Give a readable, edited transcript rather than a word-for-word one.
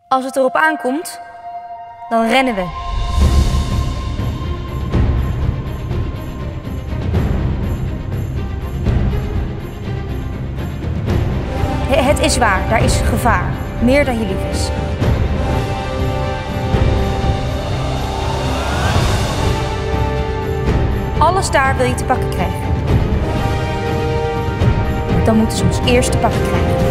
Als het erop aankomt, dan rennen we. Het is waar, daar is gevaar. Meer dan je lief is. Alles daar wil je te pakken krijgen. Dan moeten ze ons eerst te pakken krijgen.